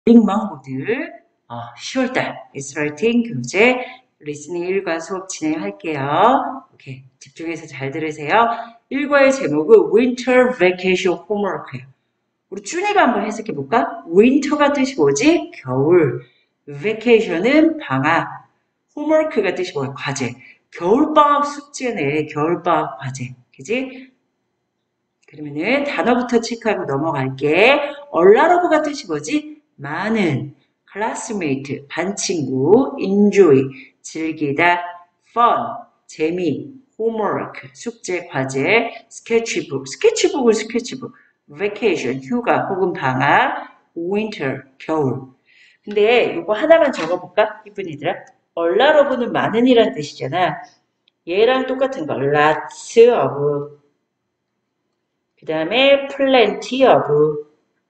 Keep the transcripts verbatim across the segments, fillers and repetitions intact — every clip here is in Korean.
링망고들 어, 시월달 리스라이팅 교재 리스닝 일과 수업 진행할게요. 오케이, 집중해서 잘 들으세요. 일과의 제목은 Winter Vacation Homework예요. 우리 준이가 한번 해석해볼까? Winter가 뜻이 뭐지? 겨울. Vacation은 방학. Homework가 뜻이 뭐야? 과제. 겨울방학 숙제네. 겨울방학 과제. 그지? 그러면은 단어부터 체크하고 넘어갈게. 얼라러브가 뜻이 뭐지? 많은. classmate, 반친구. enjoy, 즐기다. fun, 재미. homework, 숙제, 과제. sketchbook, 스케치북은 스케치북. vacation, 휴가 혹은 방학. winter, 겨울. 근데 이거 하나만 적어볼까? 이쁜이들아. 얼라러브는 많은이란 뜻이잖아. 얘랑 똑같은 거. lots of. 그 다음에 plenty of.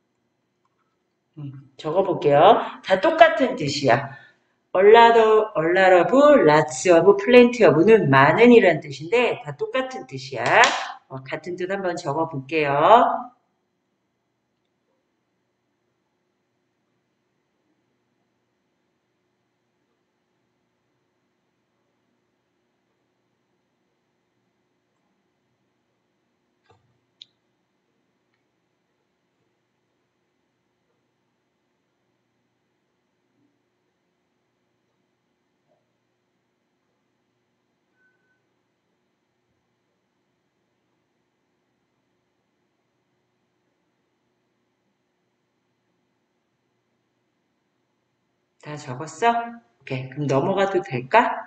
음, 적어볼게요. 다 똑같은 뜻이야. a lot of, a lot of, lots of, plenty of는 많은 이란 뜻인데 다 똑같은 뜻이야. 어, 같은 뜻 한번 적어볼게요. 다 적었어? 오케이, 그럼 넘어가도 될까?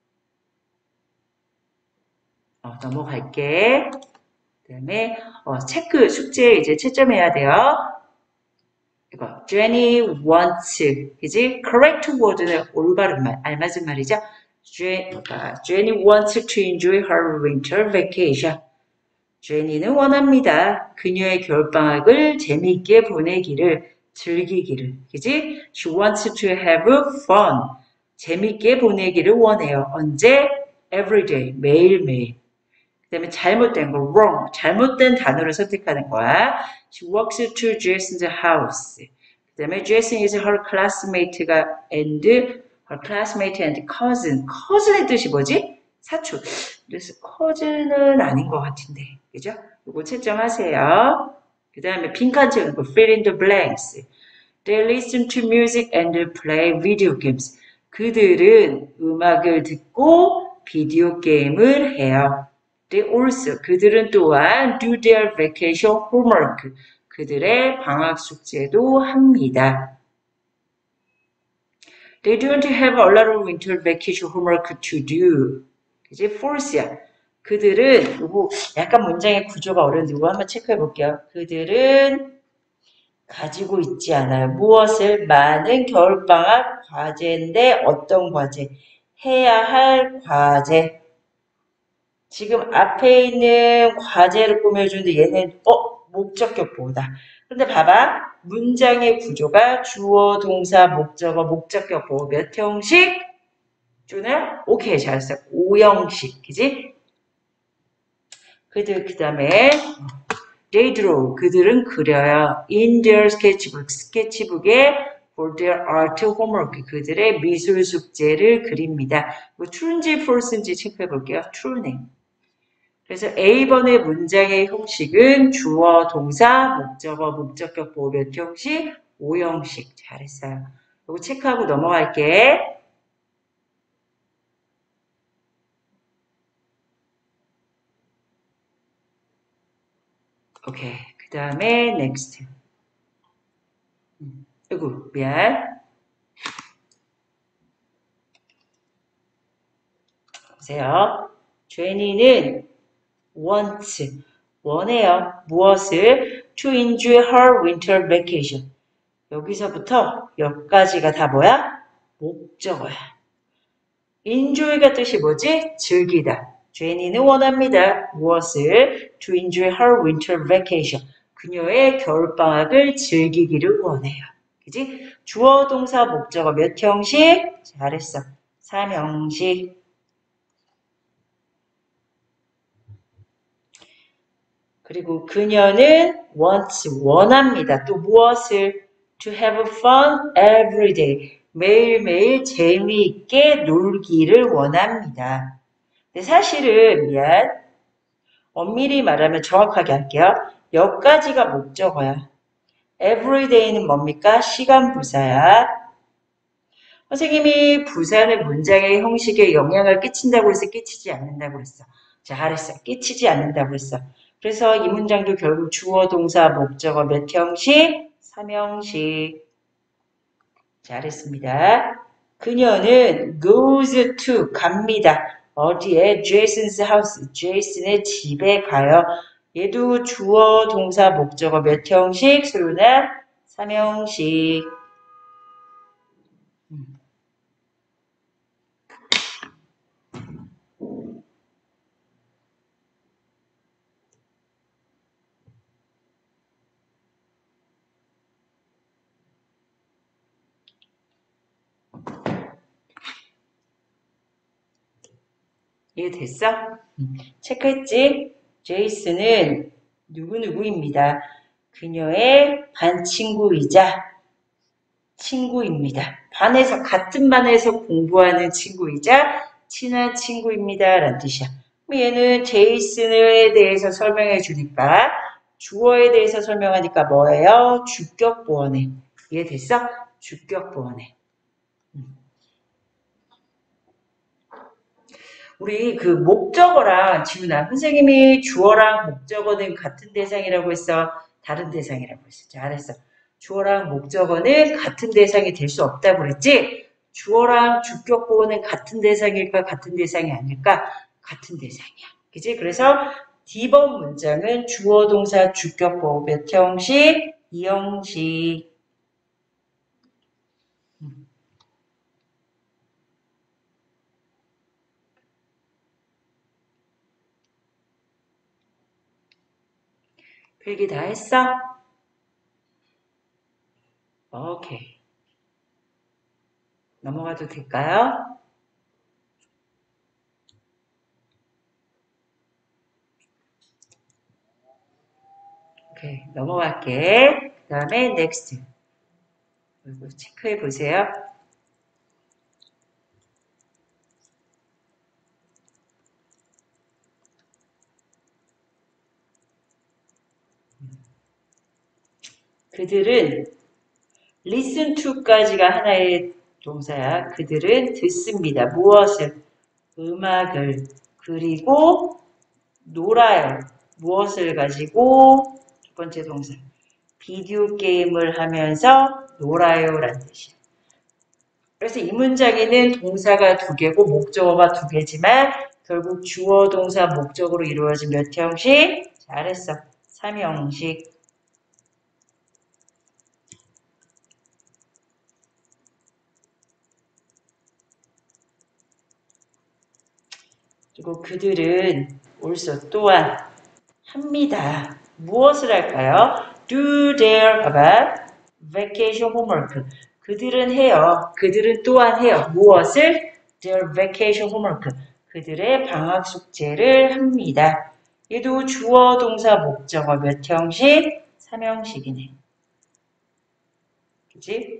어, 넘어갈게. 그 다음에 어, 체크, 숙제 이제 채점해야 돼요. 이거 Jenny wants, 그지? correct word는 올바른 말, 알맞은 말이죠. Jenny wants to enjoy her winter vacation. 제니는 원합니다. 그녀의 겨울방학을 재미있게 보내기를, 즐기기를. 그지? She wants to have fun. 재미있게 보내기를 원해요. 언제? Every day. 매일매일. 그 다음에 잘못된 거, wrong. 잘못된 단어를 선택하는 거야. She walks to Jason's house. 그 다음에 Jason is her classmate가 and her classmate and cousin. cousin의 뜻이 뭐지? 사촌. 그래서 cousin은 아닌 것 같은데. 그죠? 이거 채점하세요. 그 다음에 빈칸 채우는 거, fill in the blanks. They listen to music and play video games. 그들은 음악을 듣고 비디오 게임을 해요. They also, 그들은 또한 do their vacation homework. 그들의 방학 숙제도 합니다. They don't have a lot of winter vacation homework to do. 그지? False야. 그들은, 요거 약간 문장의 구조가 어려운데 이거 한번 체크해 볼게요. 그들은 가지고 있지 않아요. 무엇을? 많은 겨울방학 과제인데 어떤 과제? 해야 할 과제. 지금 앞에 있는 과제를 꾸며주는데 얘는 어? 목적격 보호다. 그런데 봐봐. 문장의 구조가 주어, 동사, 목적어, 목적격 보호 몇 형식? 주는? 오케이, 잘했어. 오 형식. 그지? 그들 그 다음에 they draw. 그들은 그려요. in their sketchbook. 스케치북에 for their art homework. 그들의 미술 숙제를 그립니다. 뭐 true인지 false인지 체크해 볼게요. true네. 그래서 A번의 문장의 형식은 주어, 동사, 목적어, 목적격 보호 몇 형식? 오 형식. 잘했어요. 이거 체크하고 넘어갈게. 오케이. 그 다음에 next. 아이고, 미안. 보세요. 제니는 wants, 원해요. 무엇을? to enjoy her winter vacation. 여기서부터 여기까지가 다 뭐야? 목적어야. enjoy가 뜻이 뭐지? 즐기다. 제니는 원합니다. 무엇을? to enjoy her winter vacation. 그녀의 겨울방학을 즐기기를 원해요. 그지? 주어, 동사, 목적어 몇 형식? 잘했어. 삼 형식. 그리고 그녀는 wants, 원합니다. 또 무엇을? to have fun every day. 매일매일 재미있게 놀기를 원합니다. 근데 사실은 미안. 엄밀히 말하면 정확하게 할게요. 여기까지가 목적어야. everyday는 뭡니까? 시간 부사야. 선생님이 부사는 문장의 형식에 영향을 끼친다고 해서 끼치지 않는다고 했어. 잘했어. 끼치지 않는다고 했어. 그래서 이 문장도 결국 주어, 동사, 목적어 몇 형식? 삼 형식. 잘했습니다. 그녀는 goes to 갑니다. 어디에? Jason's house. 제이슨의 집에 가요. 얘도 주어, 동사, 목적어 몇 형식? 소유나 삼 형식. 음. 이해됐어? 음. 체크했지? 제이슨은 누구누구입니다. 그녀의 반 친구이자 친구입니다. 반에서 같은 반에서 공부하는 친구이자 친한 친구입니다. 라는 뜻이야. 얘는 제이슨에 대해서 설명해 주니까 주어에 대해서 설명하니까 뭐예요? 주격 보어네. 이해됐어? 주격 보어네. 우리 그 목적어랑 지훈아 선생님이 주어랑 목적어는 같은 대상이라고 했어? 다른 대상이라고 했어? 잘했어. 주어랑 목적어는 같은 대상이 될 수 없다고 그랬지? 주어랑 주격 보어는 같은 대상일까? 같은 대상이 아닐까? 같은 대상이야. 그치? 그래서 D번 문장은 주어, 동사, 주격 보어 몇 형식? 이 형식. 필기 다 했어? 오케이. 넘어가도 될까요? 오케이. 넘어갈게. 그 다음에 next. 체크해 보세요. 그들은 listen to까지가 하나의 동사야. 그들은 듣습니다. 무엇을? 음악을. 그리고 놀아요. 무엇을 가지고? 두 번째 동사. 비디오 게임을 하면서 놀아요. 라는 뜻이야. 그래서 이 문장에는 동사가 두 개고 목적어가 두 개지만 결국 주어, 동사, 목적으로 이루어진 몇 형식? 잘했어. 삼 형식. 그리고 그들은 also 또한 합니다. 무엇을 할까요? Do their about vacation homework. 그들은 해요. 그들은 또한 해요. 무엇을? Their vacation homework. 그들의 방학 숙제를 합니다. 얘도 주어, 동사, 목적어 몇 형식? 삼 형식이네. 그치?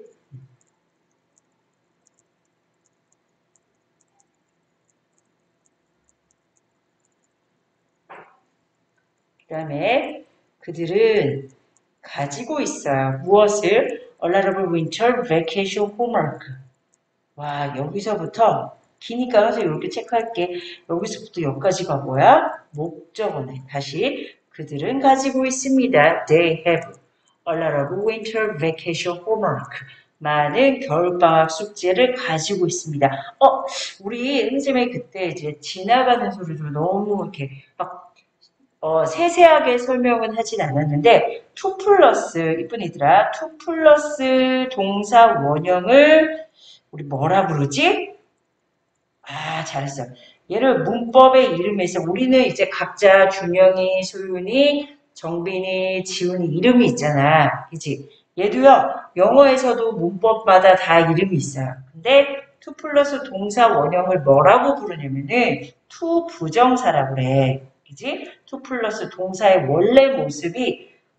그 다음에 그들은 가지고 있어요. 무엇을? A lot of winter vacation homework. 와, 여기서부터 기니까 그래서 이렇게 체크할게. 여기서부터 여기까지가 뭐야? 목적어네. 다시 그들은 가지고 있습니다. They have a lot of winter vacation homework. 많은 겨울방학 숙제를 가지고 있습니다. 어, 우리 선생님이 그때 이제 지나가는 소리도 너무 이렇게 막 어, 세세하게 설명은 하진 않았는데 to 플러스 이쁜이들아 to 플러스 동사 원형을 우리 뭐라 부르지? 아 잘했어. 얘를 문법의 이름에서 우리는 이제 각자 준영이, 소윤이, 정빈이, 지훈이 이름이 있잖아. 그치? 얘도요 영어에서도 문법마다 다 이름이 있어요. 근데 to 플러스 동사 원형을 뭐라고 부르냐면은 to 부정사라고 그래. 그지? to 플러스 동사의 원래 모습이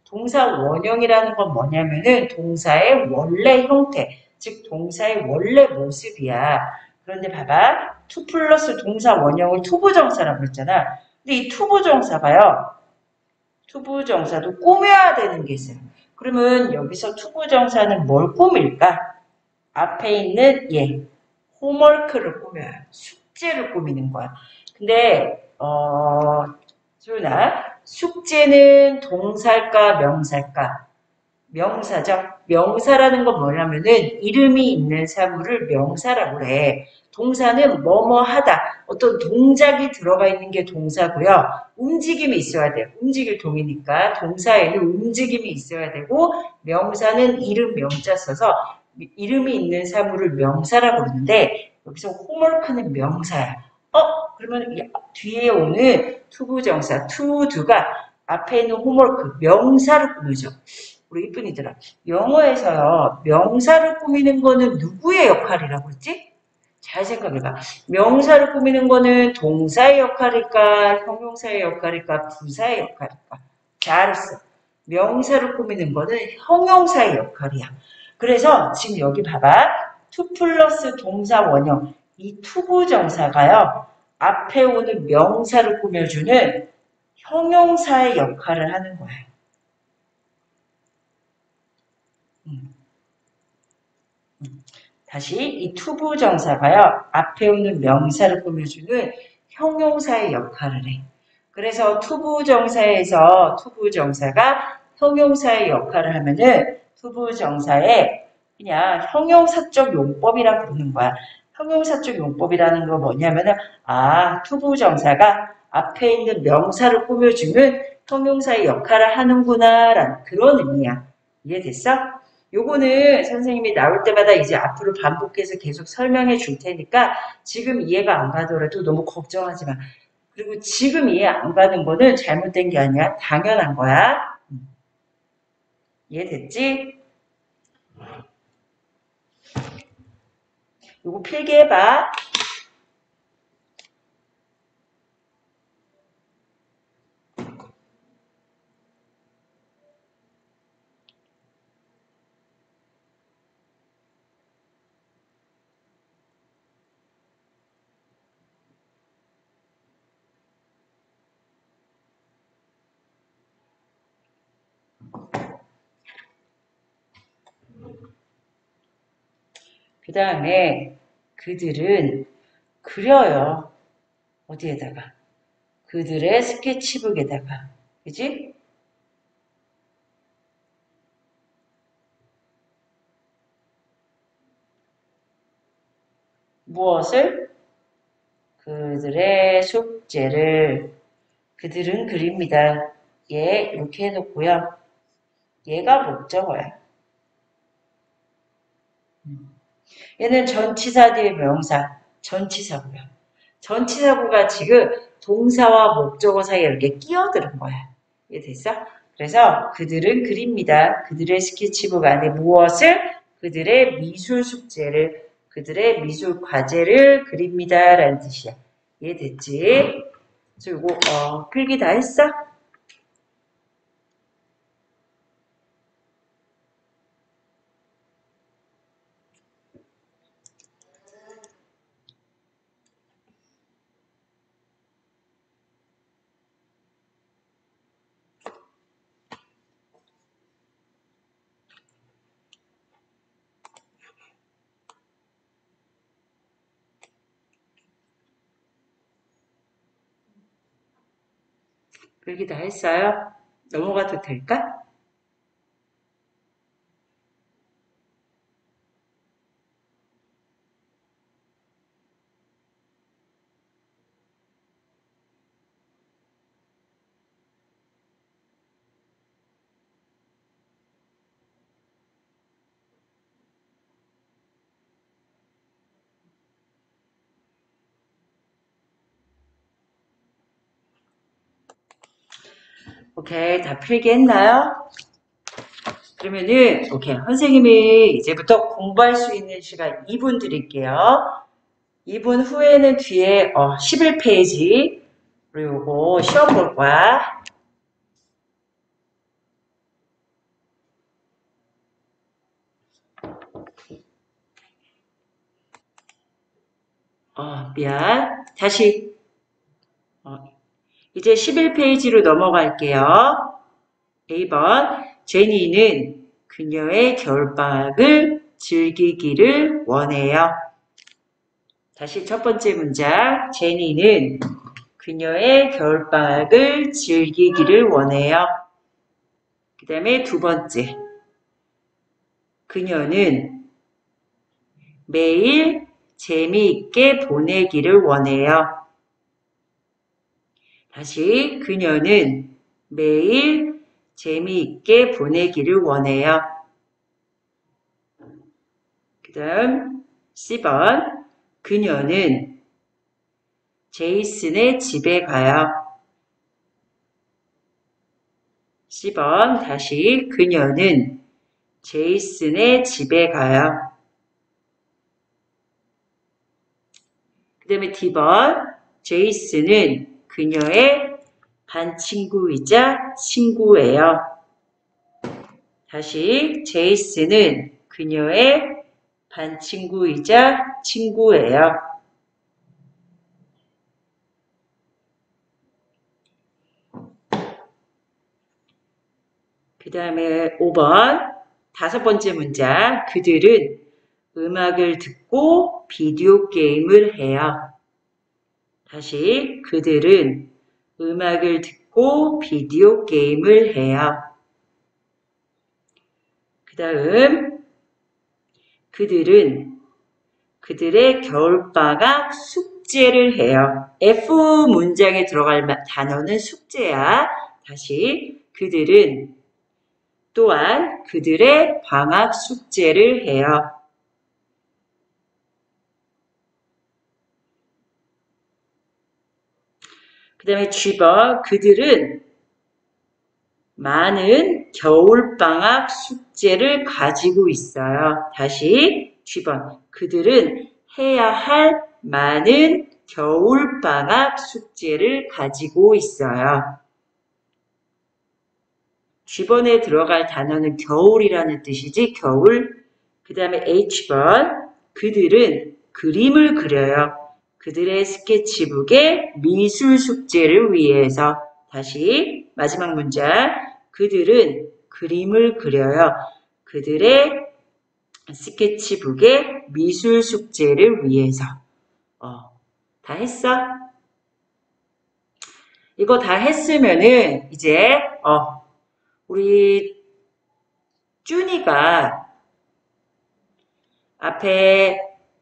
동사 원형이라는 건 뭐냐면은 동사의 원래 형태, 즉 동사의 원래 모습이야. 그런데 봐봐. to 플러스 동사 원형을 투부정사라고 했잖아. 근데 이 투부정사가요. 투부정사도 꾸며야 되는 게 있어요. 그러면 여기서 투부정사는 뭘 꾸밀까? 앞에 있는 얘, 홈워크를 꾸며요. 숙제를 꾸미는 거야. 근데 어, 소윤아, 숙제는 동사일까 명사일까? 명사죠. 명사라는 건 뭐냐면은 이름이 있는 사물을 명사라고 해. 동사는 뭐뭐 하다. 어떤 동작이 들어가 있는 게 동사고요. 움직임이 있어야 돼요. 움직일 동이니까 동사에는 움직임이 있어야 되고 명사는 이름 명자 써서 이름이 있는 사물을 명사라고 그러는데 여기서 홈워크는 명사야. 어? 그러면 뒤에 오는 투부정사, 투두가 앞에 있는 홈워크, 명사를 꾸미죠. 우리 이쁜이들아. 영어에서요. 명사를 꾸미는 거는 누구의 역할이라고 했지? 잘 생각해봐. 명사를 꾸미는 거는 동사의 역할일까? 형용사의 역할일까? 부사의 역할일까? 잘했어. 명사를 꾸미는 거는 형용사의 역할이야. 그래서 지금 여기 봐봐. to 플러스 동사 원형. 이 투부정사가요. 앞에 오는 명사를 꾸며주는 형용사의 역할을 하는 거예요. 음. 음. 다시 이 투부정사가요. 앞에 오는 명사를 꾸며주는 형용사의 역할을 해. 그래서 투부정사에서 투부정사가 형용사의 역할을 하면은 투부정사의 그냥 형용사적 용법이라 부르는 거야. 형용사적 용법이라는 거 뭐냐면은 아 투부정사가 앞에 있는 명사를 꾸며주는 형용사의 역할을 하는구나 라는 그런 의미야. 이해됐어? 요거는 선생님이 나올 때마다 이제 앞으로 반복해서 계속 설명해 줄 테니까 지금 이해가 안 가더라도 너무 걱정하지 마. 그리고 지금 이해 안 가는 거는 잘못된 게 아니야. 당연한 거야. 이해됐지? 요거 필기해봐. 그 다음에 그들은 그려요. 어디에다가? 그들의 스케치북에다가. 그지? 무엇을? 그들의 숙제를 그들은 그립니다. 얘 이렇게 해놓고요. 얘가 목적어야. 얘는 전치사 뒤에 명사, 전치사고요. 전치사구가 지금 동사와 목적어 사이에 이렇게 끼어드는 거야. 이해됐어? 그래서 그들은 그립니다. 그들의 스케치북 안에 무엇을? 그들의 미술 숙제를, 그들의 미술 과제를 그립니다. 라는 뜻이야. 이해됐지? 그리고 어, 필기 다 했어? 필기 다 했어요? 넘어가도 될까? 오케이, 다 필기했나요? 그러면은 오케이, 선생님이 이제부터 공부할 수 있는 시간 이 분 드릴게요. 이 분 후에는 뒤에 어, 십일 페이지 그리고 시험 볼 거야. 어, 미안. 다시. 어, 이제 십일 페이지로 넘어갈게요. 에이 번. 제니는 그녀의 겨울방학을 즐기기를 원해요. 다시 첫 번째 문장. 제니는 그녀의 겨울방학을 즐기기를 원해요. 그 다음에 두 번째. 그녀는 매일 재미있게 보내기를 원해요. 다시 그녀는 매일 재미있게 보내기를 원해요. 그 다음 씨 번. 그녀는 제이슨의 집에 가요. 씨 번. 다시 그녀는 제이슨의 집에 가요. 그 다음에 디 번. 제이슨은 그녀의 반 친구이자 친구예요. 다시 제이슨은 그녀의 반 친구이자 친구예요. 그 다음에 오 번. 다섯 번째 문장. 그들은 음악을 듣고 비디오 게임을 해요. 다시 그들은 음악을 듣고 비디오 게임을 해요. 그 다음 그들은 그들의 겨울방학 숙제를 해요. F 문장에 들어갈 단어는 숙제야. 다시 그들은 또한 그들의 방학 숙제를 해요. 그 다음에 지 번. 그들은 많은 겨울방학 숙제를 가지고 있어요. 다시 지 번. 그들은 해야 할 많은 겨울방학 숙제를 가지고 있어요. 지 번에 들어갈 단어는 겨울이라는 뜻이지, 겨울. 그 다음에 에이치 번. 그들은 그림을 그려요. 그들의 스케치북에 미술 숙제를 위해서. 다시 마지막 문장. 그들은 그림을 그려요. 그들의 스케치북에 미술 숙제를 위해서. 어, 다 했어? 이거 다 했으면은 이제 어, 우리 쭈니가 앞에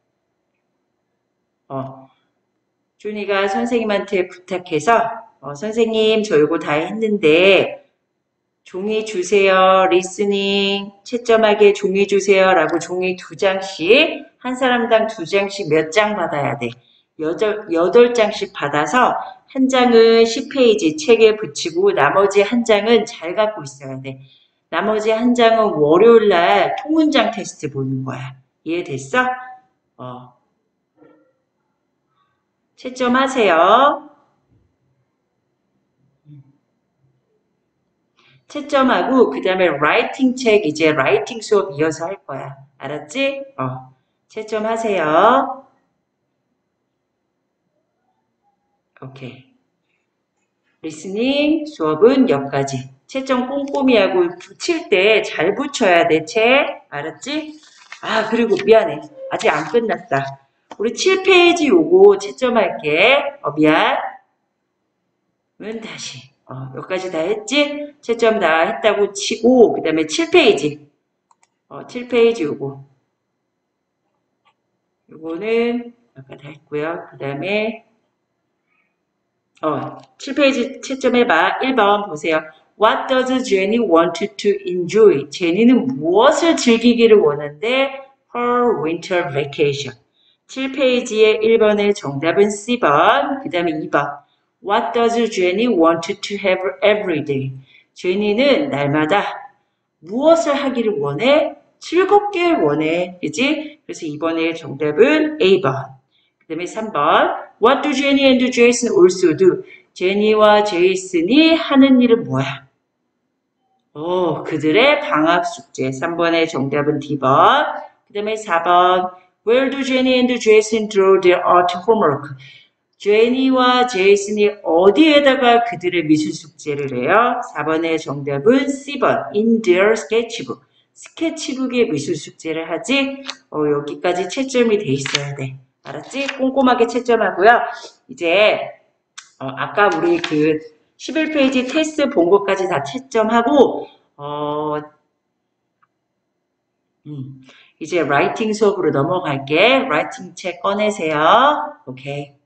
어, 쭈니가 선생님한테 부탁해서 어, 선생님 저 이거 다 했는데 종이 주세요. 리스닝 채점하게 종이 주세요. 라고 종이 두 장씩 한 사람당 두 장씩 몇 장 받아야 돼. 여덟, 여덟 장씩 받아서 한 장은 십 페이지 책에 붙이고 나머지 한 장은 잘 갖고 있어야 돼. 나머지 한 장은 월요일날 통문장 테스트 보는 거야. 이해됐어? 어. 채점하세요. 채점하고 그 다음에 라이팅 책 이제 라이팅 수업 이어서 할 거야. 알았지? 어. 채점하세요. 오케이. 리스닝 수업은 여기까지. 채점 꼼꼼히 하고 붙일 때 잘 붙여야 돼, 책. 알았지? 아, 그리고 미안해. 아직 안 끝났다. 우리 칠 페이지 요거 채점할게. 어, 미안. 은 다시. 어, 여기까지 다 했지? 채점 다 했다고 치고, 그 다음에 칠 페이지. 어, 칠 페이지 요거. 요거는 아까 다 했고요. 그 다음에 어, 칠 페이지 채점해봐. 일 번 보세요. What does Jenny want to enjoy? 제니는 무엇을 즐기기를 원하는데? Her winter vacation. 칠 페이지의 일 번의 정답은 씨 번. 그 다음에 이 번. What does Jenny want to have every day? 제니는 날마다 무엇을 하기를 원해? 즐겁게 원해. 그지? 그래서 이번에 정답은 에이 번. 그 다음에 삼 번. What do Jenny and Jason also do? 제니와 제이슨이 하는 일은 뭐야? 어, 그들의 방학 숙제. 삼 번의 정답은 디 번. 그 다음에 사 번. Where do Jenny and Jason draw their art homework? 제니와 제이슨이 어디에다가 그들의 미술 숙제를 해요? 사 번의 정답은 씨 번 in their sketchbook. 스케치북에 미술 숙제를 하지. 어, 여기까지 채점이 돼 있어야 돼. 알았지? 꼼꼼하게 채점하고요. 이제 어, 아까 우리 그 십일 페이지 테스트 본 것까지 다 채점하고 어, 음, 이제 라이팅 수업으로 넘어갈게. 라이팅 책 꺼내세요. 오케이.